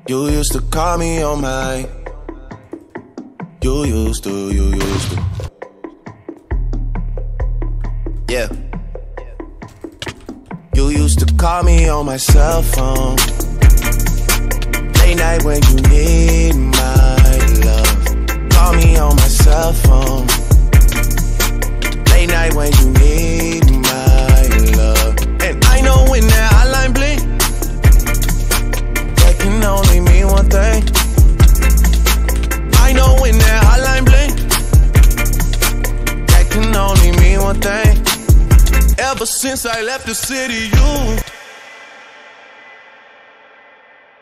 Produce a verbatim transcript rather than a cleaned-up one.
You used to call me on my. You used to, you used to. Yeah. You used to call me on my cell phone. Late night when you need my love. Call me on my cell phone. Late night when you need my love. And I know when that hotline blink, that can only mean one thing. I know when that hotline blink, that can only mean one thing. Ever since I left the city, you